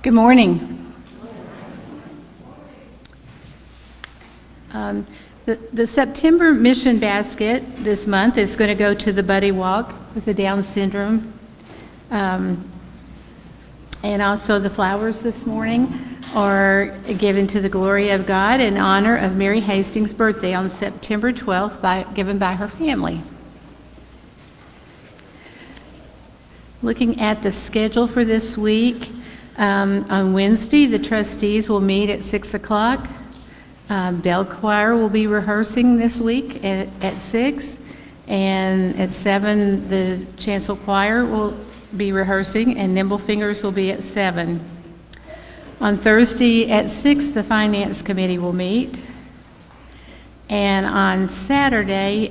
Good morning. The September mission basket this month is going to go to the Buddy Walk with the Down syndrome. And also the flowers this morning are given to the glory of God in honor of Mary Hastings' birthday on September 12th, given by her family. Looking at the schedule for this week, on Wednesday, the trustees will meet at 6 o'clock. Bell Choir will be rehearsing this week at 6, and at 7, the Chancel Choir will be rehearsing, and Nimble Fingers will be at 7. On Thursday at 6, the Finance Committee will meet. And on Saturday,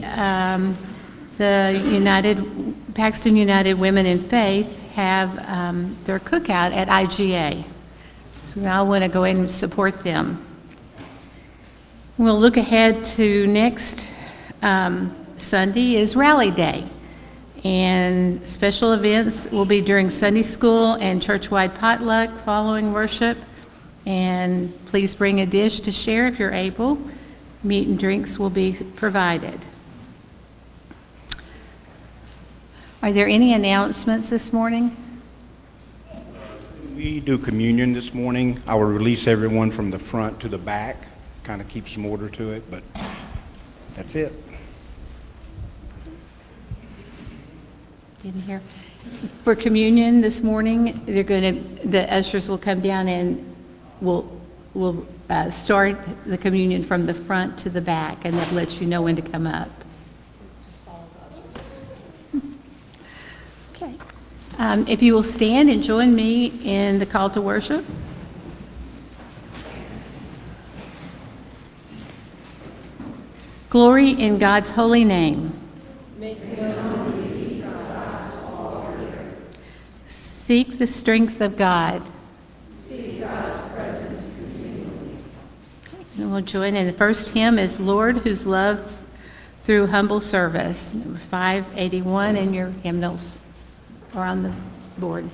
the Paxton United Women in Faith have their cookout at IGA. So we all want to go in and support them. We'll look ahead to next Sunday is Rally Day. And special events will be during Sunday school and church-wide potluck following worship. And please bring a dish to share if you're able. Meat and drinks will be provided. Are there any announcements this morning? We do communion this morning. I will release everyone from the front to the back. Kind of keep some order to it, but that's it. Didn't hear. For communion this morning, the ushers will come down and we'll start the communion from the front to the back, and that lets you know when to come up. Okay. If you will stand and join me in the call to worship. Glory in God's holy name. Make known the deeds of God to all the earth. Seek the strength of God. Seek God's presence continually. And we'll join in. The first hymn is Lord, Whose Love Through Humble Service, number 581, and your hymnals are on the board.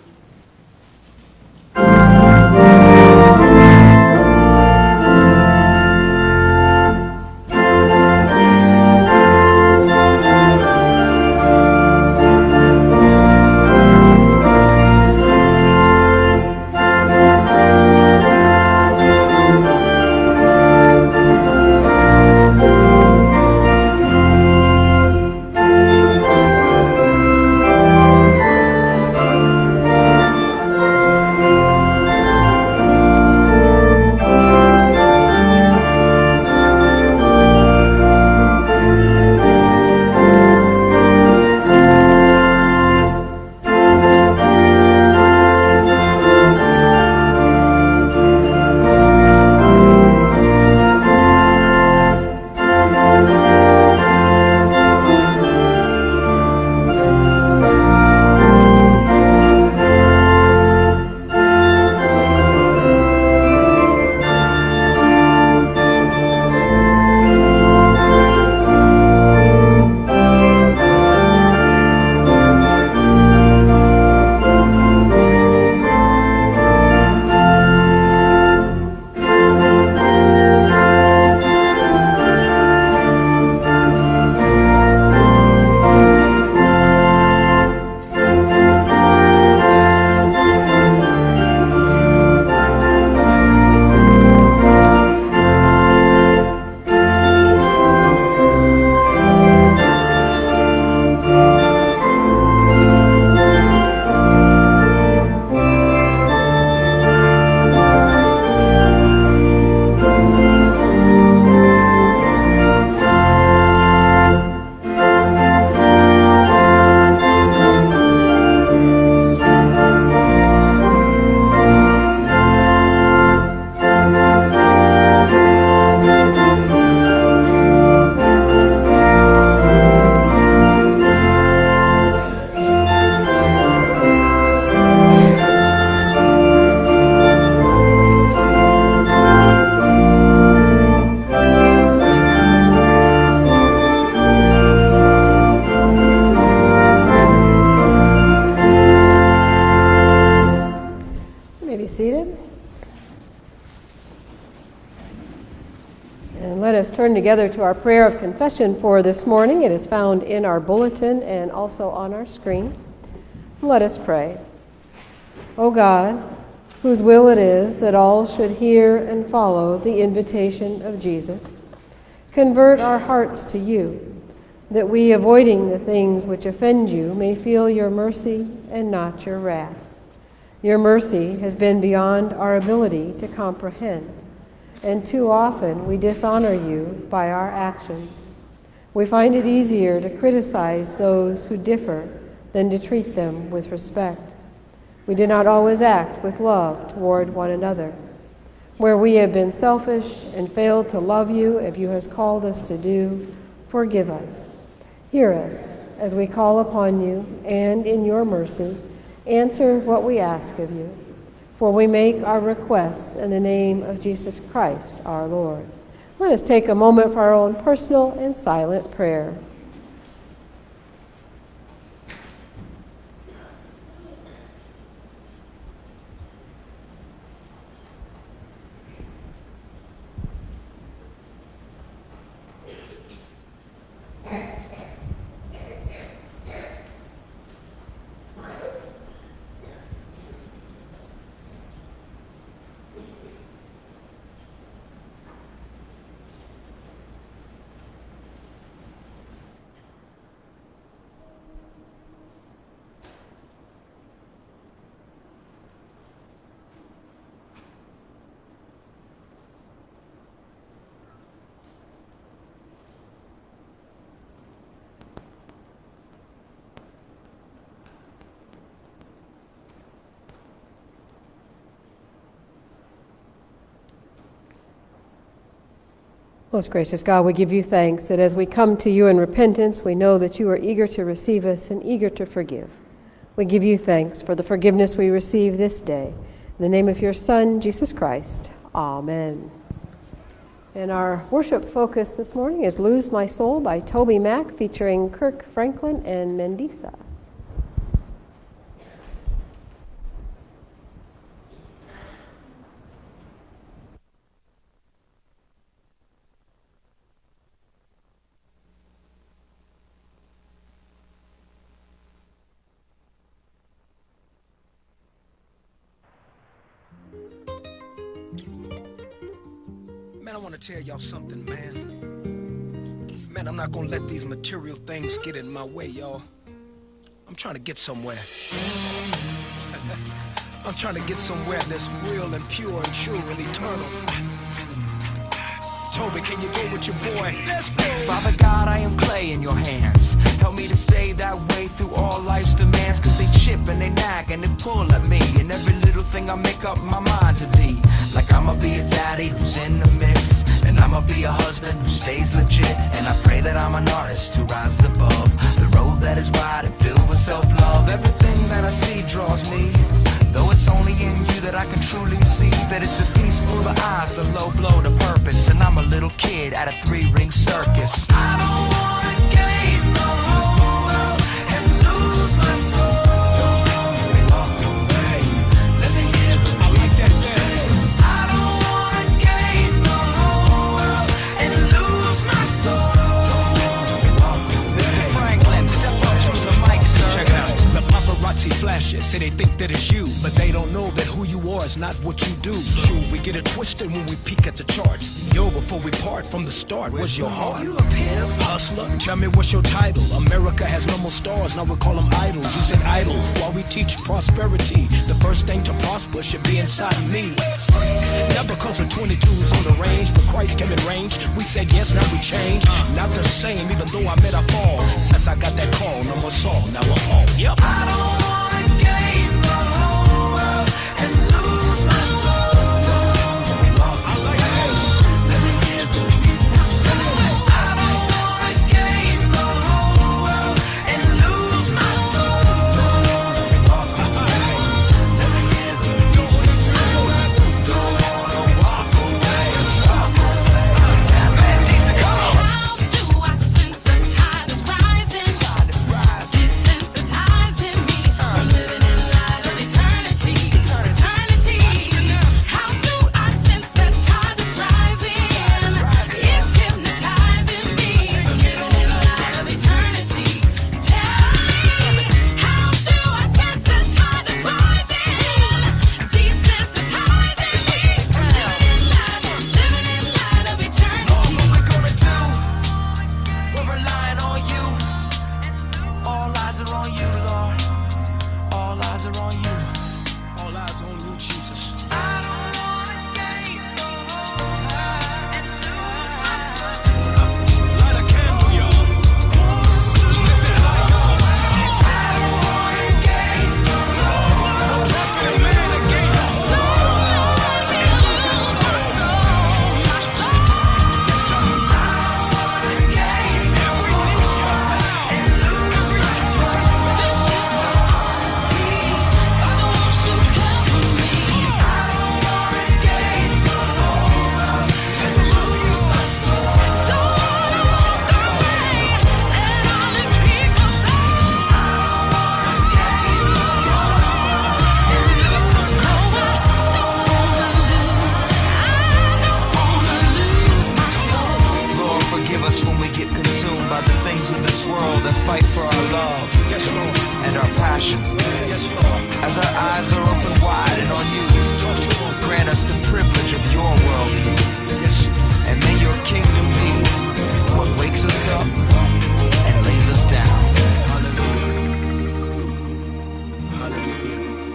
us turn together to our prayer of confession for this morning. It is found in our bulletin and also on our screen. Let us pray. O God, whose will it is that all should hear and follow the invitation of Jesus, convert our hearts to you, that we, avoiding the things which offend you, may feel your mercy and not your wrath. Your mercy has been beyond our ability to comprehend, and too often we dishonor you by our actions. We find it easier to criticize those who differ than to treat them with respect. We do not always act with love toward one another. Where we have been selfish and failed to love you as you have called us to do, forgive us. Hear us as we call upon you, and in your mercy, answer what we ask of you. For we make our requests in the name of Jesus Christ, our Lord. Let us take a moment for our own personal and silent prayer. Most gracious God, we give you thanks that as we come to you in repentance, we know that you are eager to receive us and eager to forgive. We give you thanks for the forgiveness we receive this day. In the name of your Son, Jesus Christ, amen. And our worship focus this morning is Lose My Soul by Toby Mac, featuring Kirk Franklin and Mendisa. Man, I want to tell y'all something, man. Man, I'm not gonna let these material things get in my way, y'all. I'm trying to get somewhere. I'm trying to get somewhere that's real and pure and true and eternal. Toby, can you go with your boy? Let's go! Father God, I am clay in your hands. Help me to stay that way through all life's demands, cause they chip and they nag and they pull at me. And every little thing I make up my mind to be. Like I'ma be a daddy who's in the mix, and I'ma be a husband who stays legit. And I pray that I'm an artist who rises above the road that is wide and filled with self-love. Everything that I see draws me, though it's only in you that I can truly see that it's a feast full of eyes, a low blow to purpose. And I'm a little kid at a 3-ring circus. I don't wanna gain the whole world and lose my soul. Don't walk away, let me give it. I like that thing. I don't wanna gain the whole world and lose my soul. Don't walk away. Mr. Franklin, step up to the mic, sir. Check it out. The paparazzi flashes say they think that it's you, but they don't know that who you are is not what you do. True, we get it twisted when we peek at the charts. Yo, before we part from the start, where's your heart? You a pimp? Hustler, tell me what's your title? America has no more stars, now we call them idols. You said idle, while we teach prosperity. The first thing to prosper should be inside me. Not because of 22s on the range, but Christ came in range. We said yes, now we change. Not the same, even though I met a fall. Since I got that call, no more Saul, now I'm Paul. Yep. I don't wanna gain the whole world and lose my soul. I like this. Let me give it. I don't wanna gain the whole world and lose my soul. Let me give it. Don't wanna walk away. Man, decent, come on. How do I sense a tide is rising? Desensitizing me. by the things of this world that fight for our love Yes, Lord. and our passion. Yes, Lord. As our eyes are open wide and on you, Talk to him. grant us the privilege of your worldview. Yes. And may your kingdom be what wakes us up and lays us down. Hallelujah. Hallelujah.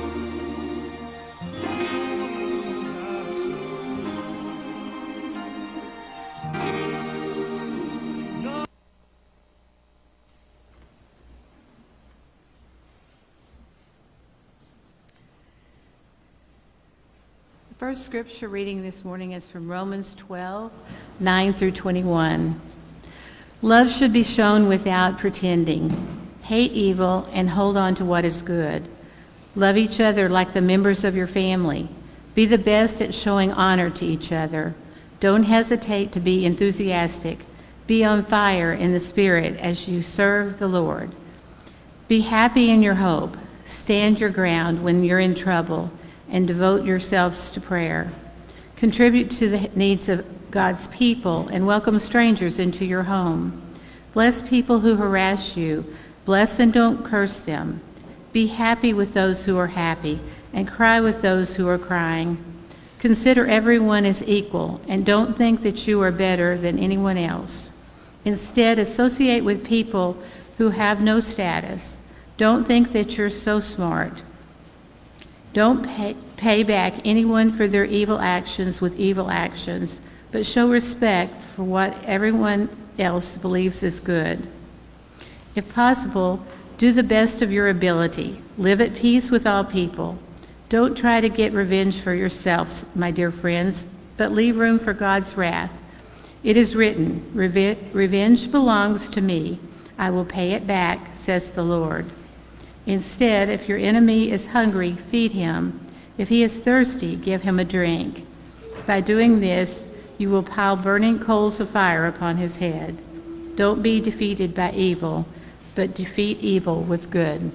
The first scripture reading this morning is from Romans 12, 9 through 21. Love should be shown without pretending. Hate evil and hold on to what is good. Love each other like the members of your family. Be the best at showing honor to each other. Don't hesitate to be enthusiastic. Be on fire in the Spirit as you serve the Lord. Be happy in your hope. Stand your ground when you're in trouble, and devote yourselves to prayer. Contribute to the needs of God's people and welcome strangers into your home. Bless people who harass you. Bless and don't curse them. Be happy with those who are happy and cry with those who are crying. Consider everyone as equal and don't think that you are better than anyone else. Instead, associate with people who have no status. Don't think that you're so smart. Don't pay back anyone for their evil actions with evil actions, but show respect for what everyone else believes is good. If possible, do the best of your ability. Live at peace with all people. Don't try to get revenge for yourselves, my dear friends, but leave room for God's wrath. It is written, "Revenge belongs to me. I will pay it back," says the Lord. Instead, if your enemy is hungry, feed him. If he is thirsty, give him a drink. By doing this, you will pile burning coals of fire upon his head. Don't be defeated by evil, but defeat evil with good.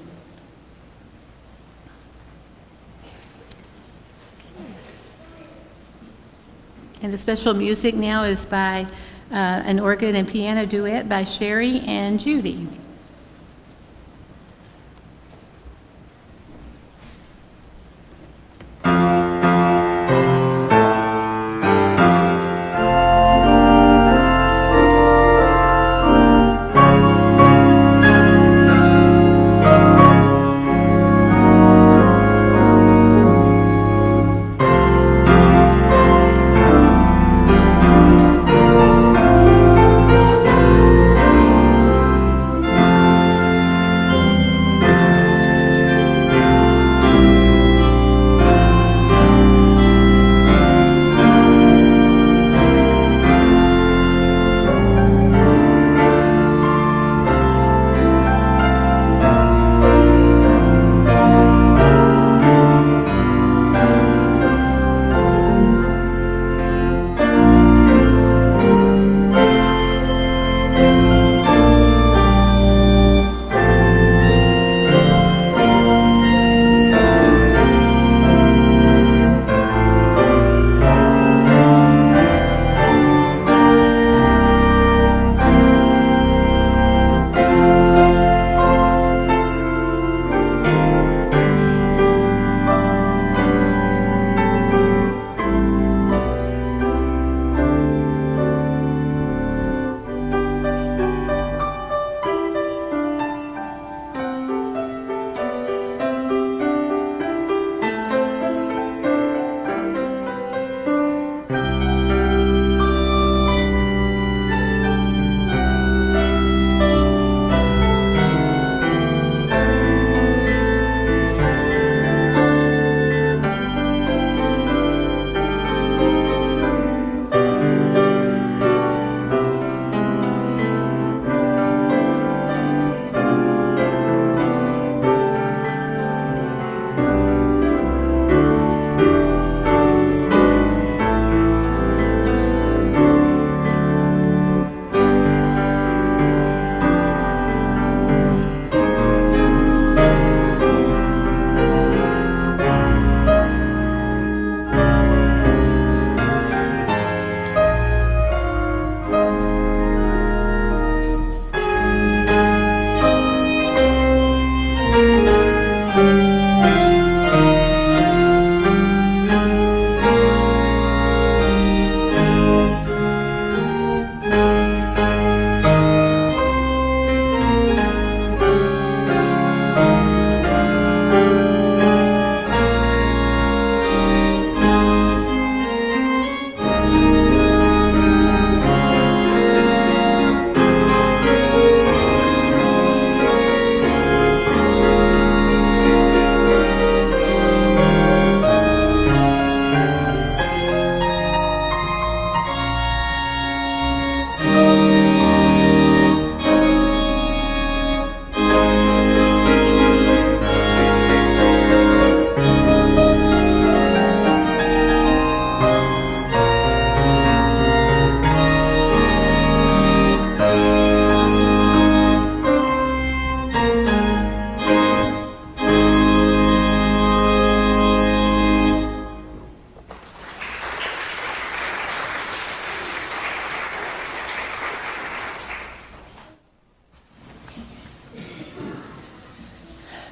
And the special music now is by an organ and piano duet by Sherry and Judy.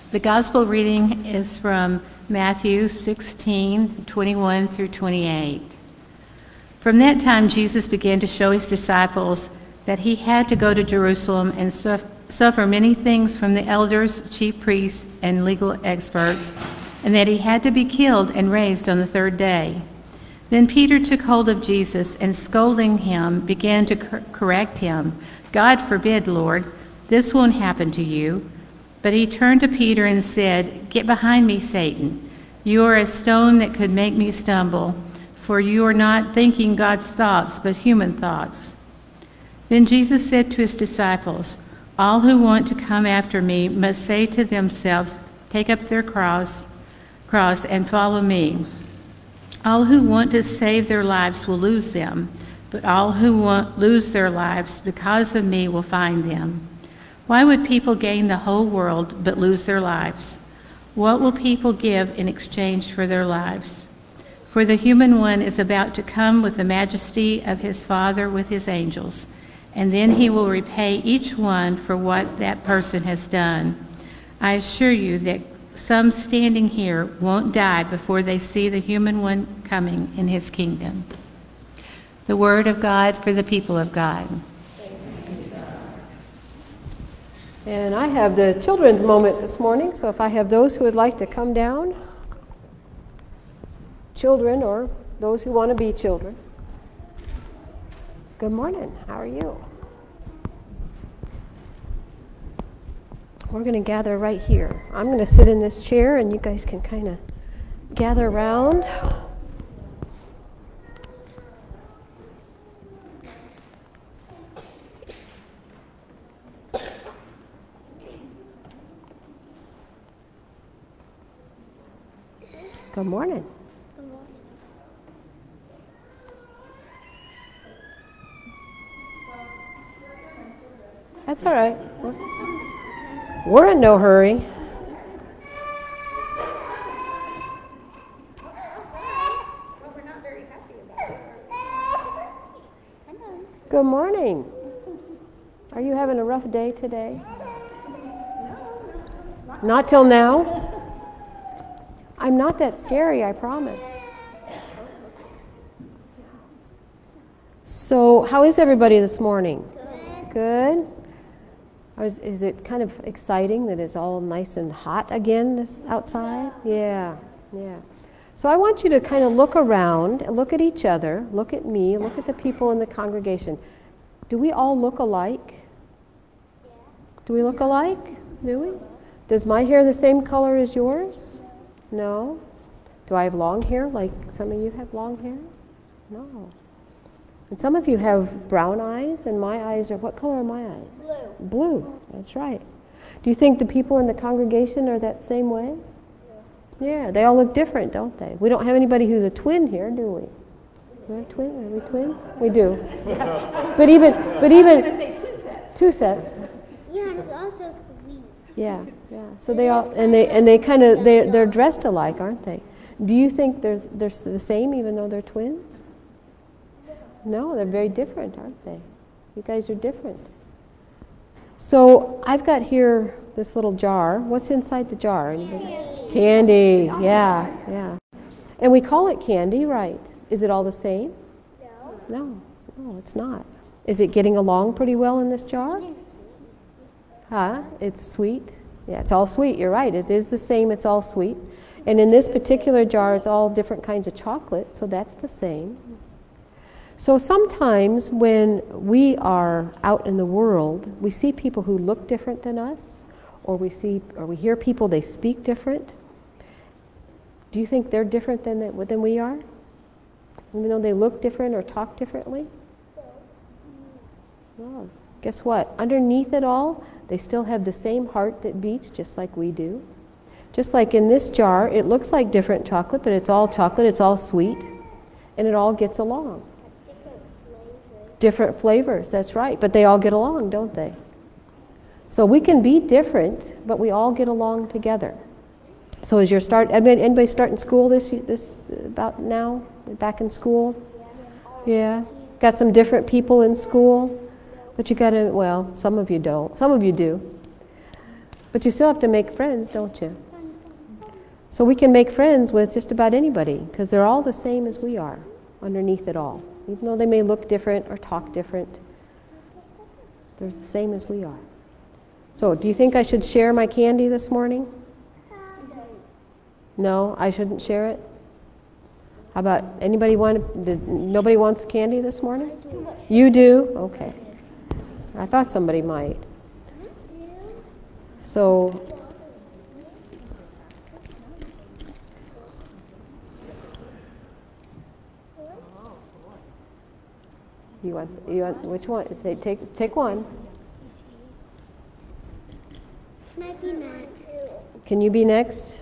The gospel reading is from Matthew 16:21 through 28. From that time, Jesus began to show his disciples that he had to go to Jerusalem and suffer many things from the elders, chief priests, and legal experts, and that he had to be killed and raised on the third day. Then Peter took hold of Jesus and, scolding him, began to correct him. "God forbid, Lord, this won't happen to you." But he turned to Peter and said, "Get behind me, Satan. You are a stone that could make me stumble, for you are not thinking God's thoughts, but human thoughts." Then Jesus said to his disciples, "All who want to come after me must say to themselves, 'Take up their cross and follow me.' All who want to save their lives will lose them, but all who want lose their lives because of me will find them. Why would people gain the whole world but lose their lives? What will people give in exchange for their lives? For the human one is about to come with the majesty of his Father with his angels, and then he will repay each one for what that person has done. I assure you that some standing here won't die before they see the human one coming in his kingdom." The word of God for the people of God. And I have the children's moment this morning, so if I have those who would like to come down, children or those who want to be children. Good morning, how are you? We're going to gather right here. I'm going to sit in this chair and you guys can kind of gather around. Good morning. That's all right. We're in no hurry. Good morning. Are you having a rough day today? Not till now? I'm not that scary, I promise. So, how is everybody this morning? Good? Is it kind of exciting that it's all nice and hot again this outside? Yeah. So I want you to kind of look around, look at each other, look at me, look at the people in the congregation. Do we all look alike? Do we look alike? Do we? Does my hair the same color as yours? No. Do I have long hair like some of you have long hair? No. And some of you have brown eyes, and my eyes are, what color are my eyes? Blue, that's right. Do you think the people in the congregation are that same way? Yeah, they all look different, don't they? We don't have anybody who's a twin here, do we? We're a twin? Are we twins? We do. But even two sets. Yeah, and it's also 3. Yeah. So they all, and they kind of, they're dressed alike, aren't they? Do you think they're the same even though they're twins? No, they're very different, aren't they? You guys are different. So I've got here this little jar. What's inside the jar? Candy. Yeah. And we call it candy, right? Is it all the same? No, it's not. Is it getting along pretty well in this jar? Huh? It's sweet? Yeah, it's all sweet. You're right. It is the same. It's all sweet. And in this particular jar, it's all different kinds of chocolate, so that's the same. So sometimes when we are out in the world, we see people who look different than us, or we hear people, they speak different. Do you think they're different than we are? Even though they look different or talk differently? No. Guess what? Underneath it all, they still have the same heart that beats just like we do. Just like in this jar, it looks like different chocolate, but it's all chocolate, it's all sweet, and it all gets along. Different flavors, that's right. But they all get along, don't they? So we can be different, but we all get along together. So as you're anybody starting school this about now? Back in school? Yeah. Got some different people in school, but you got to, well, some of you don't. Some of you do. But you still have to make friends, don't you? So we can make friends with just about anybody, because they're all the same as we are, underneath it all. Even though they may look different or talk different, they're the same as we are. So, do you think I should share my candy this morning? No, I shouldn't share it? How about, anybody nobody wants candy this morning? You do? Okay. I thought somebody might. So, you want which one? Take one. Can I be next? Can you be next?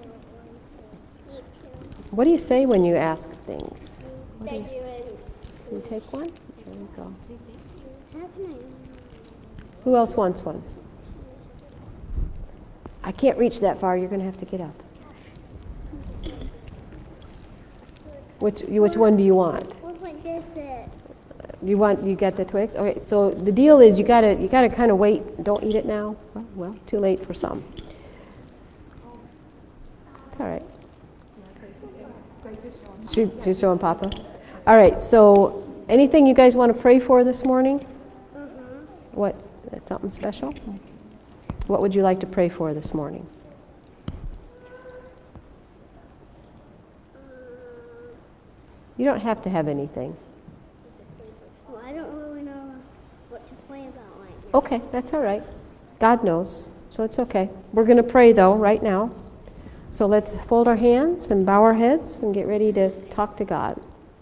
What do you say when you ask things? Can you take one? There you go. How can I? Who else wants one? I can't reach that far. You're going to have to get up. Which one do you want? What this is? You got the Twix? Okay, so the deal is you gotta kind of wait. Don't eat it now. Well, too late for some. It's all right. She's showing Papa. All right, so anything you guys want to pray for this morning? What? That's something special? What would you like to pray for this morning? You don't have to have anything. Well, I don't really know what to pray about right now. Okay, that's all right. God knows, so it's okay. We're going to pray, though, right now. So let's fold our hands and bow our heads and get ready to talk to God.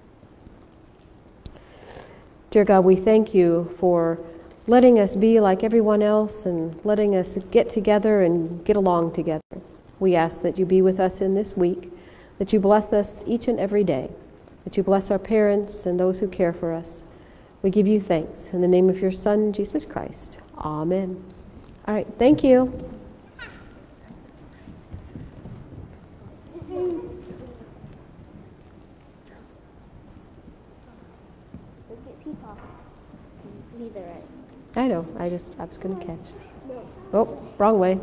Dear God, we thank you for letting us be like everyone else and letting us get together and get along together. We ask that you be with us in this week, that you bless us each and every day, that you bless our parents and those who care for us. We give you thanks in the name of your Son, Jesus Christ. Amen. All right, thank you. Look at Peacock. These are right. I know, I was going to catch. Oh, wrong way.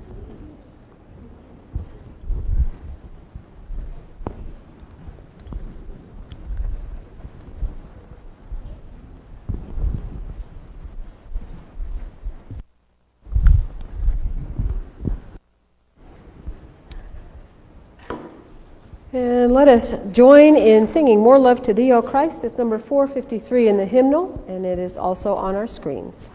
And let us join in singing More Love to Thee, O Christ. It's number 453 in the hymnal, and it is also on our screens.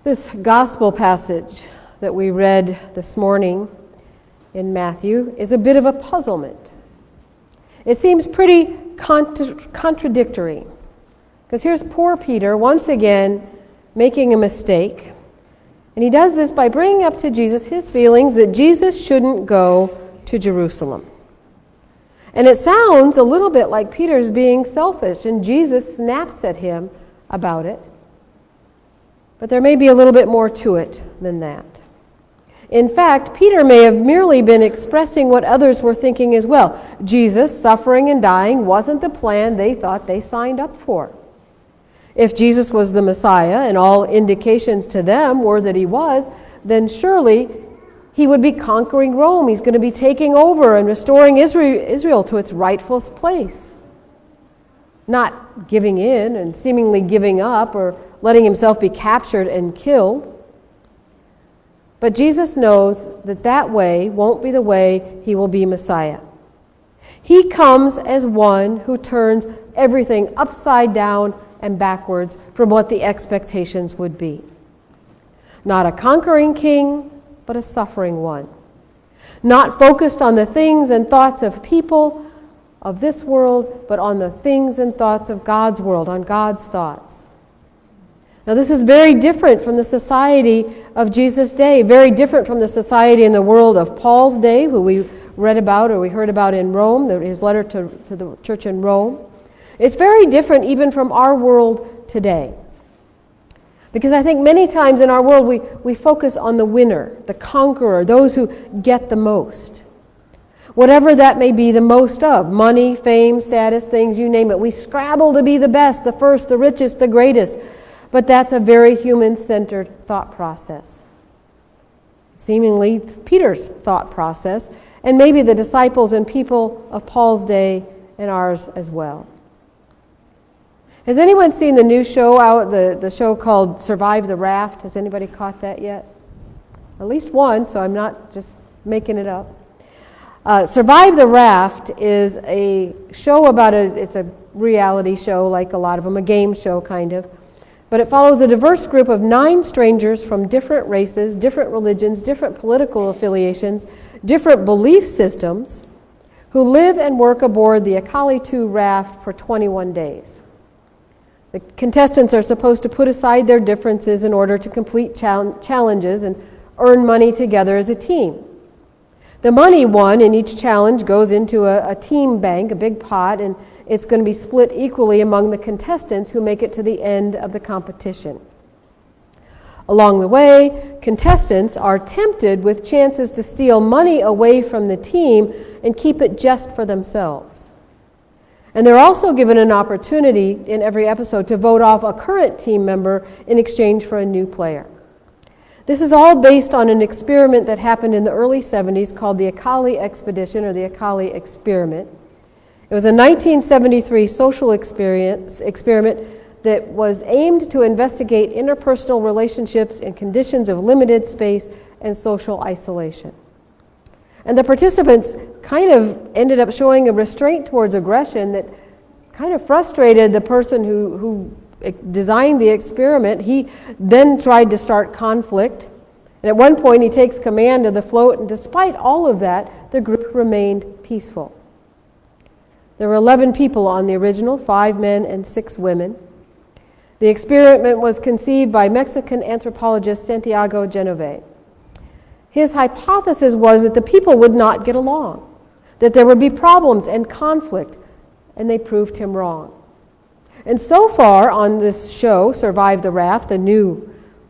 This gospel passage that we read this morning in Matthew is a bit of a puzzlement. It seems pretty contradictory, because here's poor Peter once again making a mistake, and he does this by bringing up to Jesus his feelings that Jesus shouldn't go to Jerusalem. And it sounds a little bit like Peter's being selfish, and Jesus snaps at him about it. But there may be a little bit more to it than that. In fact, Peter may have merely been expressing what others were thinking as well. Jesus suffering and dying wasn't the plan they thought they signed up for. If Jesus was the Messiah, and all indications to them were that he was, then surely he would be conquering Rome. He's going to be taking over and restoring Israel to its rightful place. Not giving in and seemingly giving up or letting himself be captured and killed. But Jesus knows that that way won't be the way he will be Messiah. He comes as one who turns everything upside down and backwards from what the expectations would be. Not a conquering king, but a suffering one. Not focused on the things and thoughts of people of this world, but on the things and thoughts of God's world, on God's thoughts. Now, this is very different from the society of Jesus' day, very different from the society in the world of Paul's day, who we read about or we heard about in Rome, his letter to the church in Rome. It's very different even from our world today. Because I think many times in our world we focus on the winner, the conqueror, those who get the most. Whatever that may be the most of, money, fame, status, things, you name it. We scrabble to be the best, the first, the richest, the greatest. But that's a very human-centered thought process. Seemingly Peter's thought process, and maybe the disciples and people of Paul's day and ours as well. Has anyone seen the new show out, the show called Survive the Raft? Has anybody caught that yet? At least one, so I'm not just making it up. Survive the Raft is a show about it's a reality show like a lot of them, a game show kind of. But it follows a diverse group of 9 strangers from different races, different religions, different political affiliations, different belief systems, who live and work aboard the Akali 2 raft for 21 days. The contestants are supposed to put aside their differences in order to complete challenges and earn money together as a team. The money won in each challenge goes into a team bank, a big pot, and it's going to be split equally among the contestants who make it to the end of the competition. Along the way, contestants are tempted with chances to steal money away from the team and keep it just for themselves. And they're also given an opportunity in every episode to vote off a current team member in exchange for a new player. This is all based on an experiment that happened in the early 70s called the Akali Expedition or the Akali Experiment. It was a 1973 social experiment that was aimed to investigate interpersonal relationships in conditions of limited space and social isolation. And the participants kind of ended up showing a restraint towards aggression that kind of frustrated the person who designed the experiment. He then tried to start conflict. And at one point he takes command of the float, and despite all of that, the group remained peaceful. There were 11 people on the original, 5 men and 6 women. The experiment was conceived by Mexican anthropologist Santiago Genovese. His hypothesis was that the people would not get along, that there would be problems and conflict, and they proved him wrong. And so far on this show, Survive the Raft, the new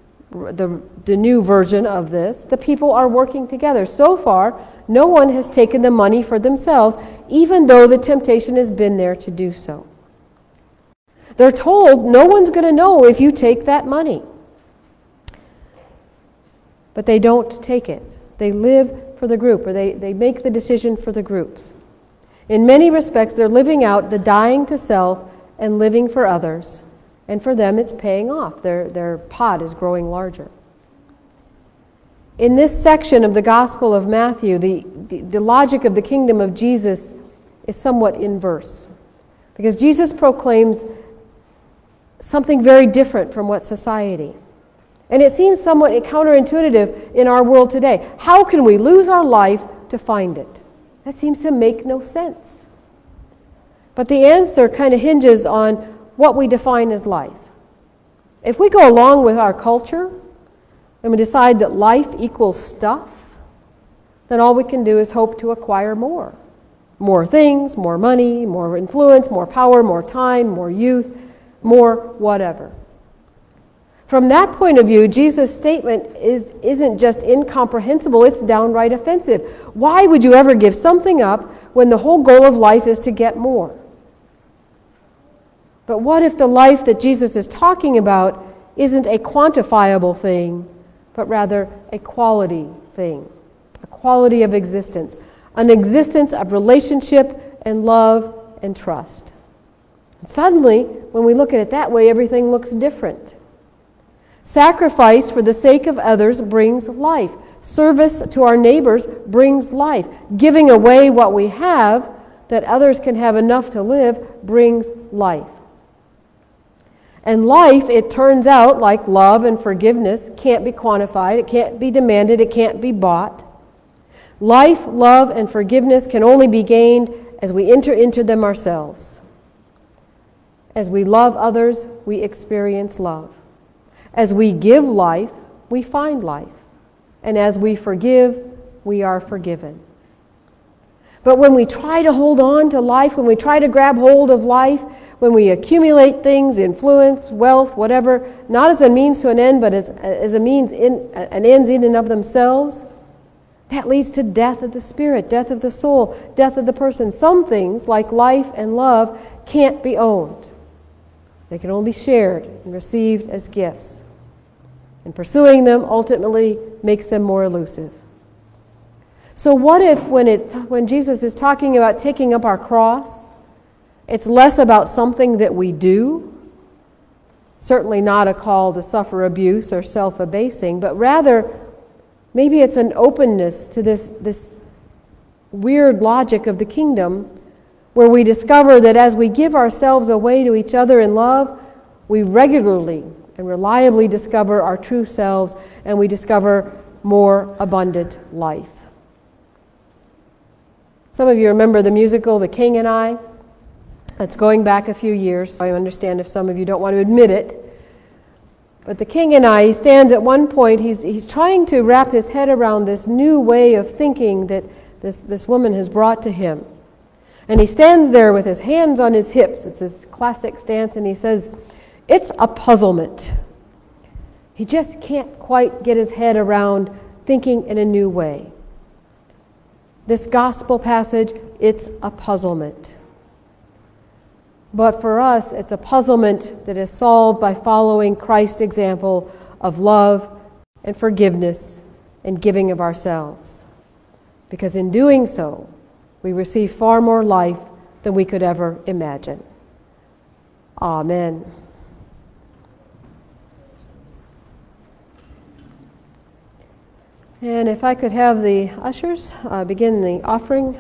version of this, the people are working together. So far, no one has taken the money for themselves, even though the temptation has been there to do so. They're told no one's going to know if you take that money. But they don't take it. They live for the group, or they make the decision for the groups. In many respects, they're living out the dying to self and living for others. And for them, it's paying off. Their pot is growing larger. In this section of the Gospel of Matthew, the logic of the kingdom of Jesus is somewhat inverse. Because Jesus proclaims something very different from what society. And it seems somewhat counterintuitive in our world today. How can we lose our life to find it? That seems to make no sense. But the answer kind of hinges on what we define as life. If we go along with our culture and we decide that life equals stuff, then all we can do is hope to acquire more. More things, more money, more influence, more power, more time, more youth, more whatever. From that point of view, Jesus' statement isn't just incomprehensible, it's downright offensive. Why would you ever give something up when the whole goal of life is to get more? But what if the life that Jesus is talking about isn't a quantifiable thing, but rather a quality thing, a quality of existence, an existence of relationship and love and trust? And suddenly, when we look at it that way, everything looks different. Sacrifice for the sake of others brings life. Service to our neighbors brings life. Giving away what we have that others can have enough to live brings life. And life, it turns out, like love and forgiveness, can't be quantified, it can't be demanded, it can't be bought. Life, love, and forgiveness can only be gained as we enter into them ourselves. As we love others, we experience love. As we give life, we find life. And as we forgive, we are forgiven. But when we try to hold on to life, when we try to grab hold of life, when we accumulate things, influence, wealth, whatever, not as a means to an end, but as a means an ends in and of themselves, that leads to death of the spirit, death of the soul, death of the person. Some things, like life and love, can't be owned. They can only be shared and received as gifts. And pursuing them ultimately makes them more elusive. So what if when Jesus is talking about taking up our cross, it's less about something that we do, certainly not a call to suffer abuse or self-abasing, but rather maybe it's an openness to this weird logic of the kingdom, where we discover that as we give ourselves away to each other in love, we regularly and reliably discover our true selves, and we discover more abundant life. Some of you remember the musical The King and I. That's going back a few years, so I understand if some of you don't want to admit it. But The King and I, he stands at one point, he's trying to wrap his head around this new way of thinking that this woman has brought to him. And he stands there with his hands on his hips. It's his classic stance, and he says, "It's a puzzlement." He just can't quite get his head around thinking in a new way. This gospel passage, it's a puzzlement. But for us, it's a puzzlement that is solved by following Christ's example of love and forgiveness and giving of ourselves. Because in doing so, we receive far more life than we could ever imagine. Amen. And if I could have the ushers begin the offering.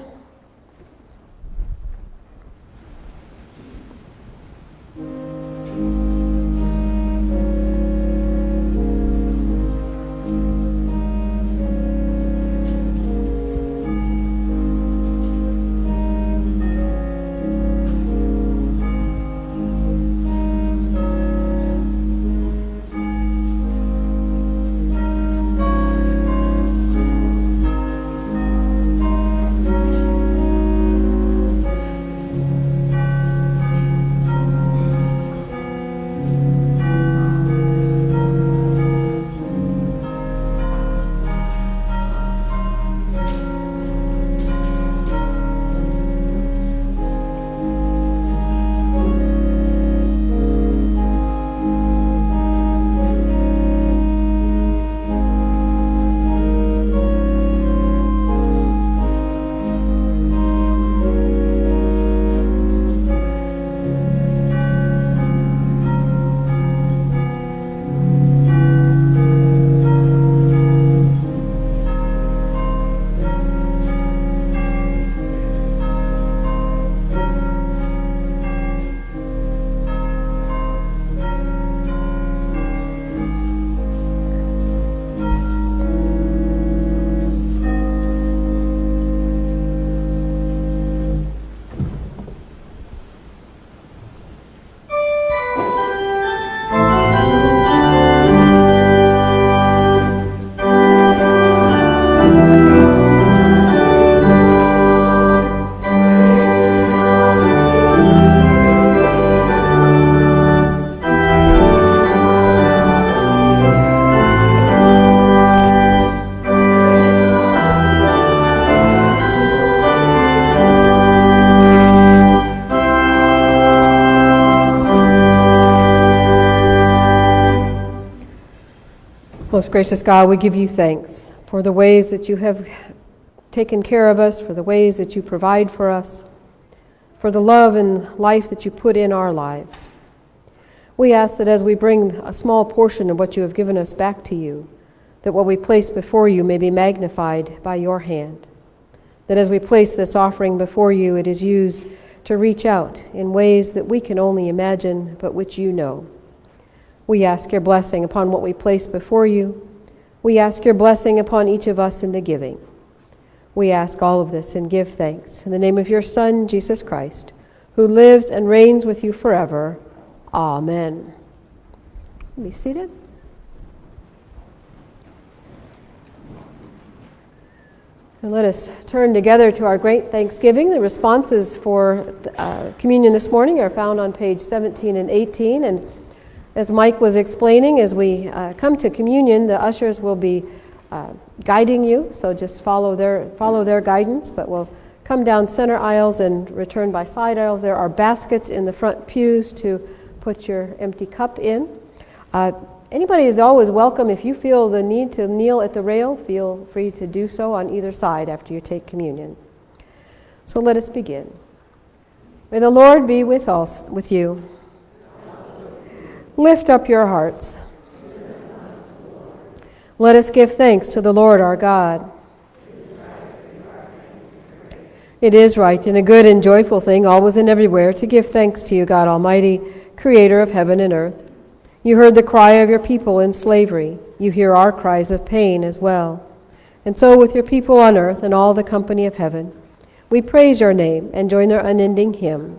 Most gracious God, we give you thanks for the ways that you have taken care of us, for the ways that you provide for us, for the love and life that you put in our lives. We ask that as we bring a small portion of what you have given us back to you, that what we place before you may be magnified by your hand. That as we place this offering before you, it is used to reach out in ways that we can only imagine, but which you know. We ask your blessing upon what we place before you. We ask your blessing upon each of us in the giving. We ask all of this and give thanks in the name of your Son, Jesus Christ, who lives and reigns with you forever. Amen. Be seated. And let us turn together to our great Thanksgiving. The responses for communion this morning are found on page 17 and 18. And as Mike was explaining, as we come to communion, the ushers will be guiding you. So just follow their guidance. But we'll come down center aisles and return by side aisles. There are baskets in the front pews to put your empty cup in. Anybody is always welcome. If you feel the need to kneel at the rail, feel free to do so on either side after you take communion. So let us begin. May the Lord be with you. Lift up your hearts. Let us give thanks to the Lord our God. It is right and a good and joyful thing, always and everywhere, to give thanks to you, God Almighty, Creator of heaven and earth. You heard the cry of your people in slavery. You hear our cries of pain as well. And so with your people on earth and all the company of heaven, we praise your name and join their unending hymn.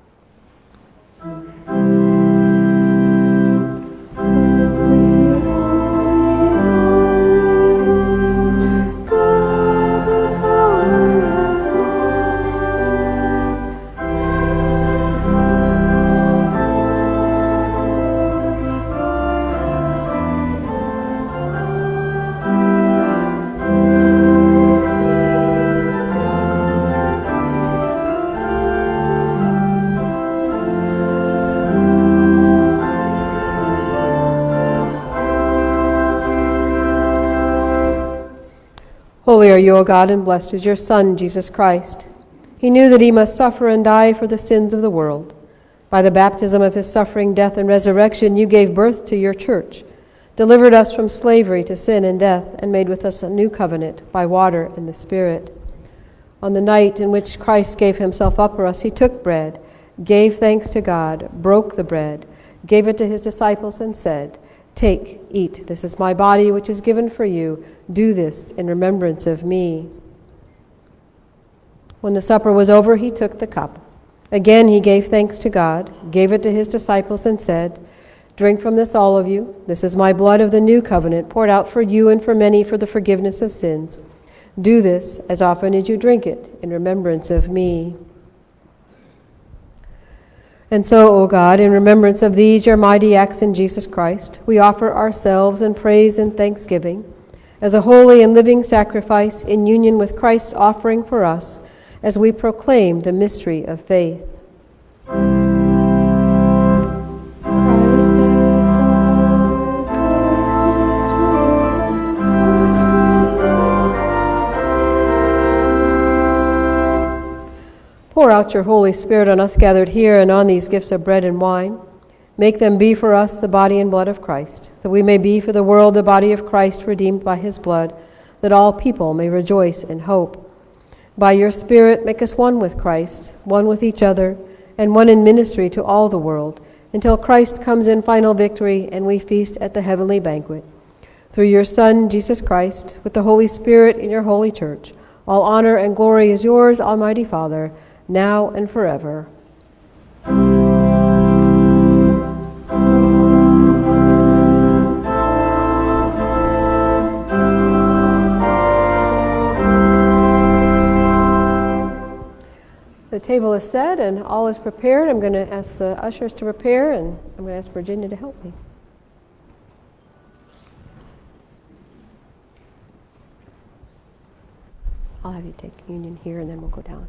Holy are you, O God, and blessed is your Son, Jesus Christ. He knew that he must suffer and die for the sins of the world. By the baptism of his suffering, death, and resurrection, you gave birth to your church, delivered us from slavery to sin and death, and made with us a new covenant by water and the Spirit. On the night in which Christ gave himself up for us, he took bread, gave thanks to God, broke the bread, gave it to his disciples, and said, "Take, eat. This is my body, which is given for you. Do this in remembrance of me." When the supper was over, he took the cup. Again he gave thanks to God, gave it to his disciples, and said, "Drink from this, all of you. This is my blood of the new covenant, poured out for you and for many for the forgiveness of sins. Do this as often as you drink it in remembrance of me." And so, O God, in remembrance of these your mighty acts in Jesus Christ, we offer ourselves in praise and thanksgiving as a holy and living sacrifice in union with Christ's offering for us as we proclaim the mystery of faith. Christ has died, Christ is risen, Christ Pour out your Holy Spirit on us gathered here and on these gifts of bread and wine. Make them be for us the body and blood of Christ, that we may be for the world the body of Christ redeemed by his blood, that all people may rejoice in hope. By your Spirit, make us one with Christ, one with each other, and one in ministry to all the world, until Christ comes in final victory and we feast at the heavenly banquet. Through your Son, Jesus Christ, with the Holy Spirit in your holy church, all honor and glory is yours, Almighty Father, now and forever. The table is set and all is prepared. I'm going to ask the ushers to prepare, and I'm going to ask Virginia to help me. I'll have you take communion here, and then we'll go down.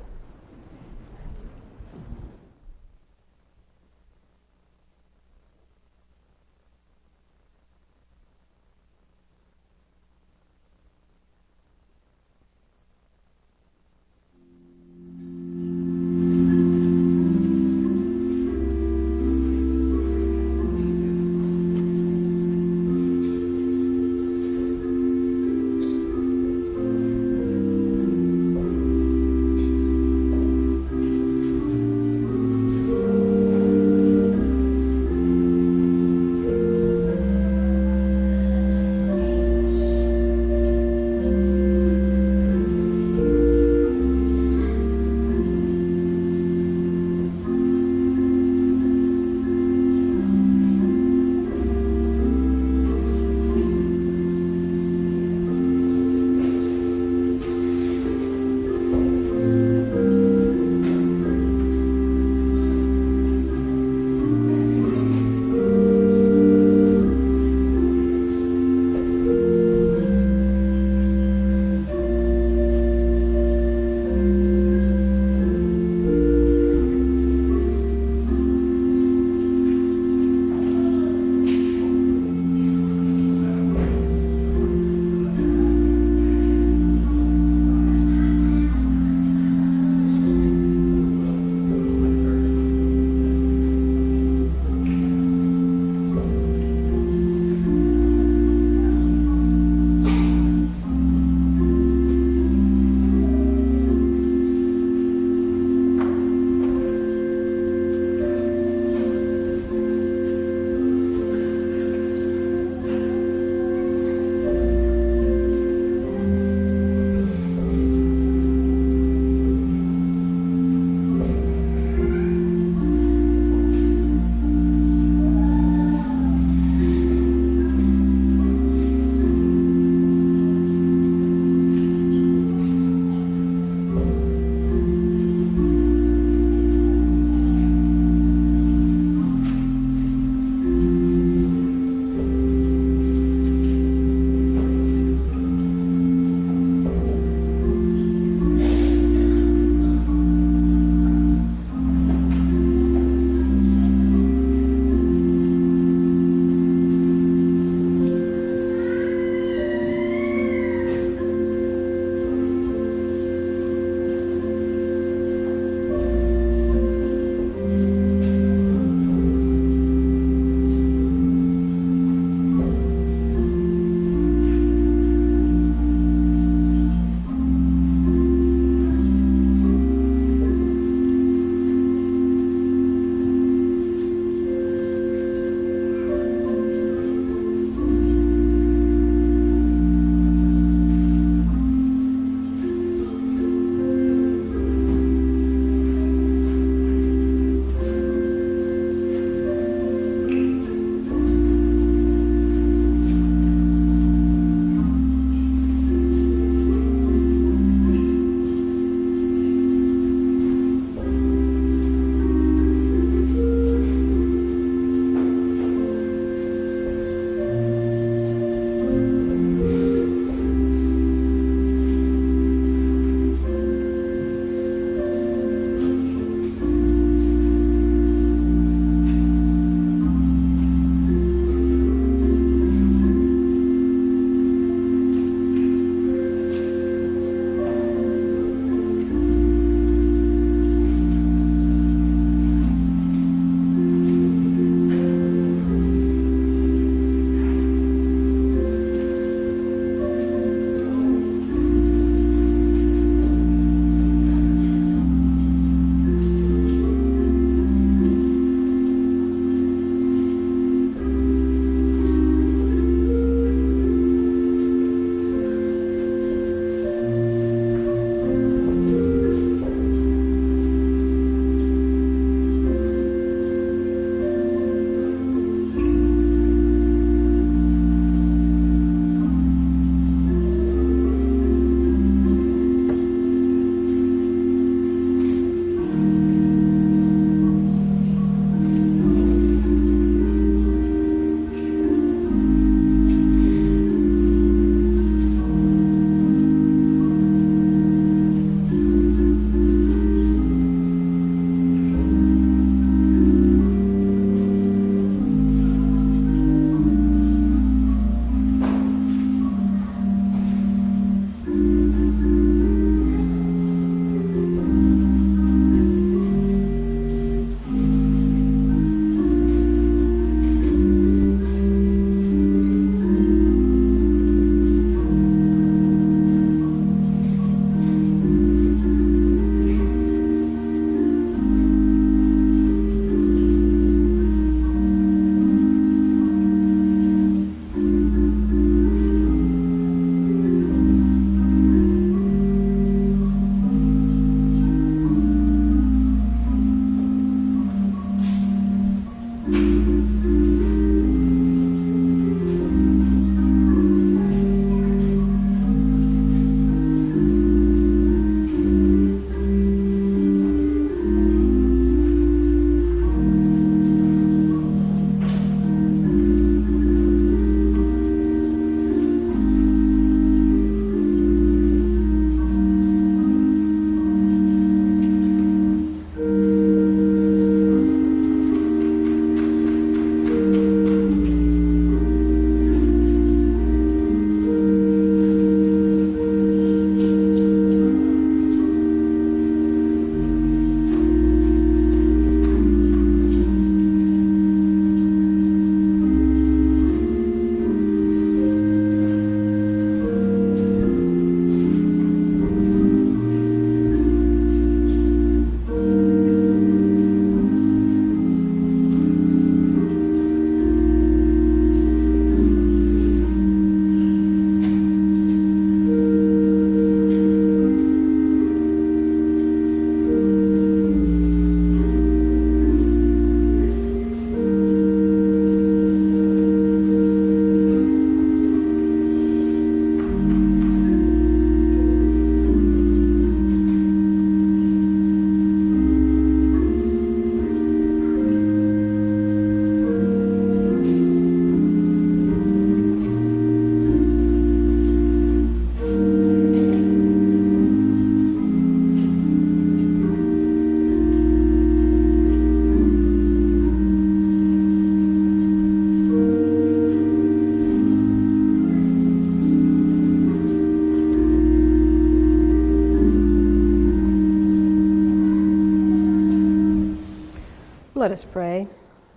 us pray.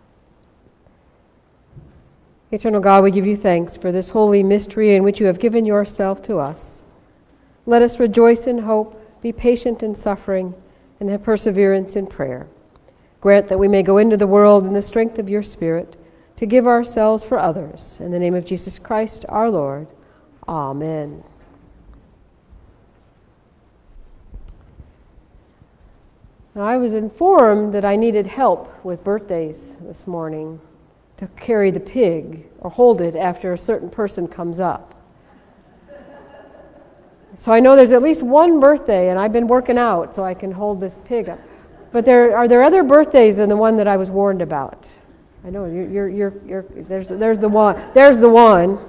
Eternal God, we give you thanks for this holy mystery in which you have given yourself to us. Let us rejoice in hope, be patient in suffering, and have perseverance in prayer. Grant that we may go into the world in the strength of your Spirit to give ourselves for others. In the name of Jesus Christ, our Lord. Amen. Now, I was informed that I needed help with birthdays this morning to carry the pig or hold it after a certain person comes up. So I know there's at least one birthday, and I've been working out so I can hold this pig up. But are there other birthdays than the one that I was warned about? I know there's the one. There's the one.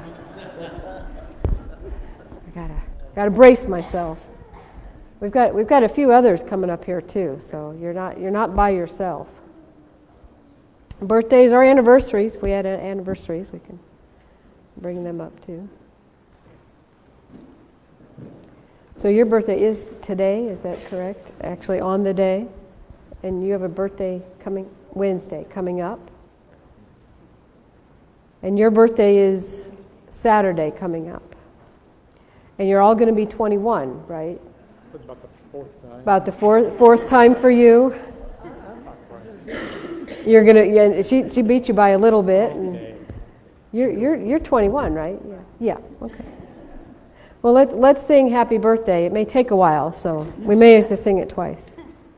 I gotta brace myself. We've got a few others coming up here too, so you're not by yourself. Birthdays or anniversaries. If we had anniversaries, we can bring them up too. So your birthday is today, is that correct? Actually on the day. And you have a birthday Wednesday coming up. And your birthday is Saturday coming up. And you're all going to be 21, right? It's about the fourth time. About the fourth time for you. You're gonna. Yeah, she beat you by a little bit, and you're 21, right? Yeah. Okay. Well, let's sing Happy Birthday. It may take a while, so we may have to sing it twice.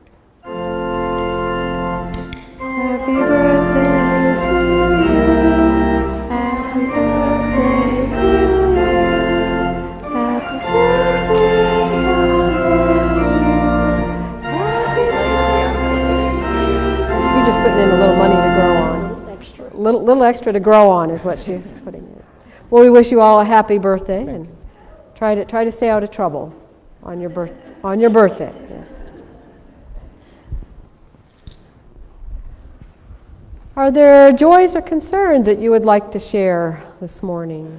Happy birthday to you. Happy birthday to you. Happy birthday, God bless you. Happy birthday. You're just putting in a little money to grow on. Little extra to grow on is what she's putting in. Well, we wish you all a happy birthday, and try to stay out of trouble on your birthday. Yeah. Are there joys or concerns that you would like to share this morning?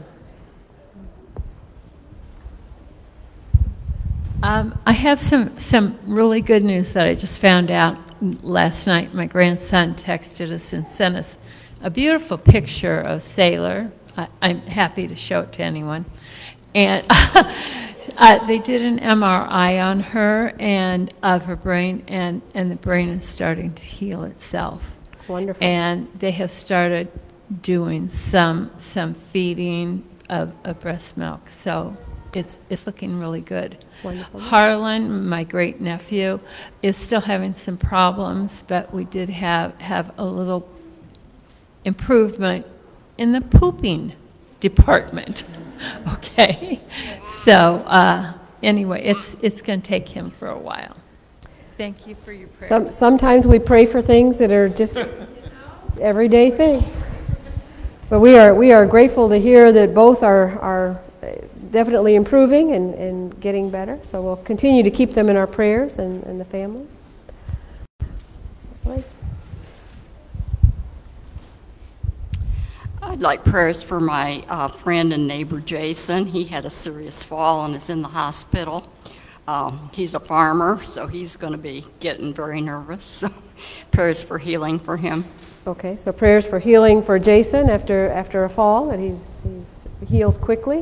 I have some really good news that I just found out last night. My grandson texted us and sent us a beautiful picture of Sailor. I'm happy to show it to anyone. And they did an MRI on her and of her brain, and the brain is starting to heal itself. Wonderful. And they have started doing some feeding of breast milk. So it's looking really good. Wonderful. Harlan, my great nephew, is still having some problems, but we did have a little improvement in the pooping department. Okay, so anyway, it's going to take him for a while. Thank you for your prayers. Sometimes we pray for things that are just everyday things. But we are grateful to hear that both are definitely improving and getting better. So we'll continue to keep them in our prayers and the families. I'd like prayers for my friend and neighbor Jason. He had a serious fall and is in the hospital. He's a farmer, so he's going to be getting very nervous. So prayers for healing for him. Okay, so prayers for healing for Jason after a fall, that he heals quickly.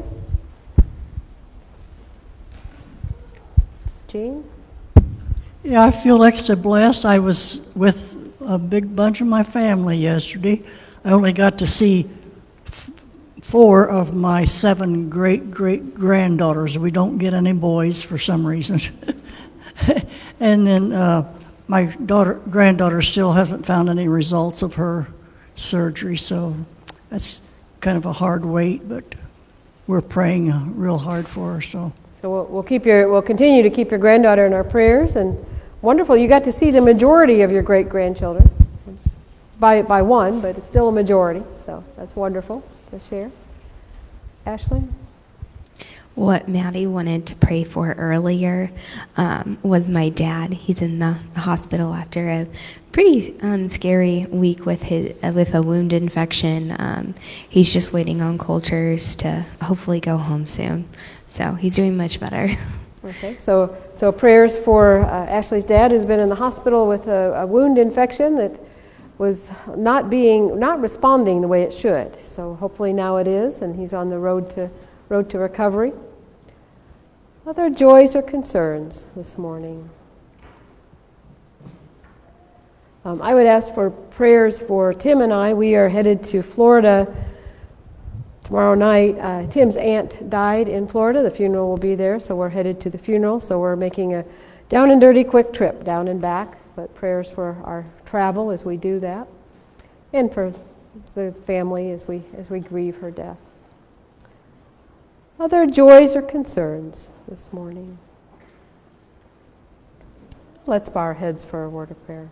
Jean? Yeah, I feel extra blessed. I was with a big bunch of my family yesterday. I only got to see 4 of my 7 great-great-granddaughters. We don't get any boys for some reason. And then my granddaughter still hasn't found any results of her surgery, so that's kind of a hard wait, but we're praying real hard for her. So we'll continue to keep your granddaughter in our prayers. And wonderful, you got to see the majority of your great-grandchildren. By one, but it's still a majority, so that's wonderful to share. Ashley? What Maddie wanted to pray for earlier was my dad. He's in the hospital after a pretty scary week with a wound infection. He's just waiting on cultures to hopefully go home soon. So he's doing much better. Okay, so prayers for Ashley's dad, who's been in the hospital with a wound infection that was not responding the way it should. So hopefully now it is, and he's on the road to recovery. Other joys or concerns this morning? I would ask for prayers for Tim and I. We are headed to Florida tomorrow night. Tim's aunt died in Florida. The funeral will be there, so we're headed to the funeral. So we're making a down and dirty quick trip down and back. But prayers for our travel as we do that, and for the family as we grieve her death. Other joys or concerns this morning? Let's bow our heads for a word of prayer.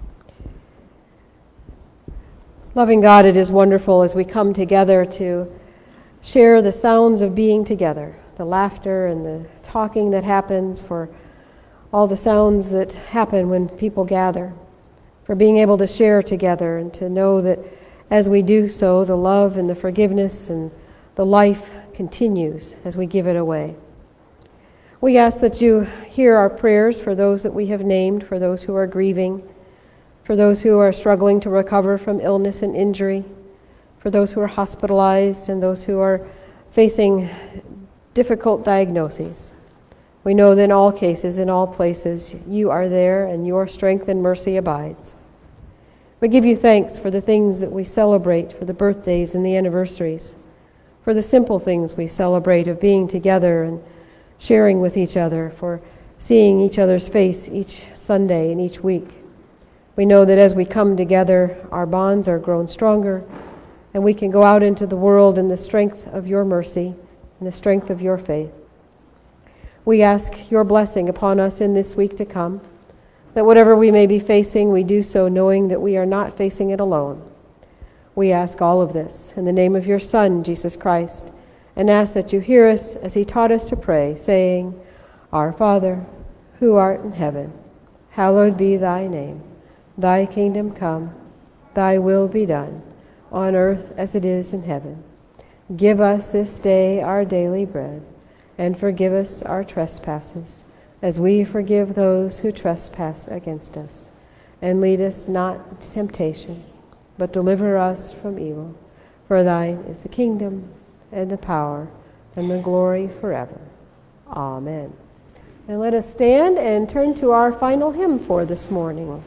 Loving God, it is wonderful as we come together to share the sounds of being together, the laughter and the talking that happens, for all the sounds that happen when people gather, for being able to share together and to know that as we do so, the love and the forgiveness and the life continues as we give it away. We ask that you hear our prayers for those that we have named, for those who are grieving, for those who are struggling to recover from illness and injury, for those who are hospitalized and those who are facing difficult diagnoses. We know that in all cases, in all places, you are there and your strength and mercy abides. We give you thanks for the things that we celebrate, for the birthdays and the anniversaries, for the simple things we celebrate of being together and sharing with each other, for seeing each other's face each Sunday and each week. We know that as we come together, our bonds are grown stronger, and we can go out into the world in the strength of your mercy and the strength of your faith. We ask your blessing upon us in this week to come, that whatever we may be facing, we do so knowing that we are not facing it alone. We ask all of this in the name of your Son, Jesus Christ, and ask that you hear us as he taught us to pray, saying, Our Father, who art in heaven, hallowed be thy name. Thy kingdom come, thy will be done, on earth as it is in heaven. Give us this day our daily bread, and forgive us our trespasses, as we forgive those who trespass against us. And lead us not into temptation, but deliver us from evil. For thine is the kingdom, and the power, and the glory forever. Amen. And let us stand and turn to our final hymn for this morning.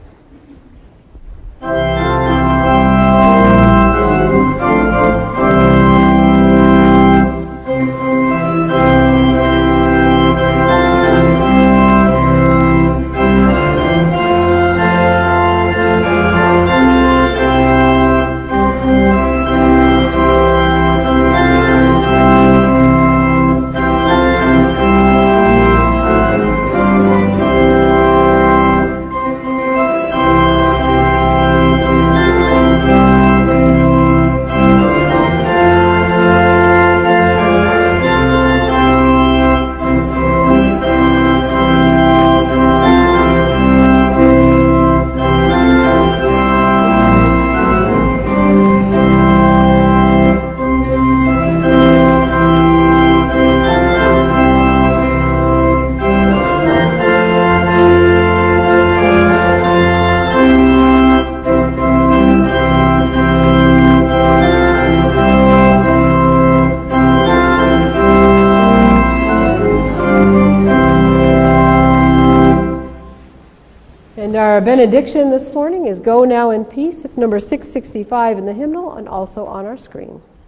Our benediction this morning is Go Now in Peace. It's number 665 in the hymnal and also on our screen.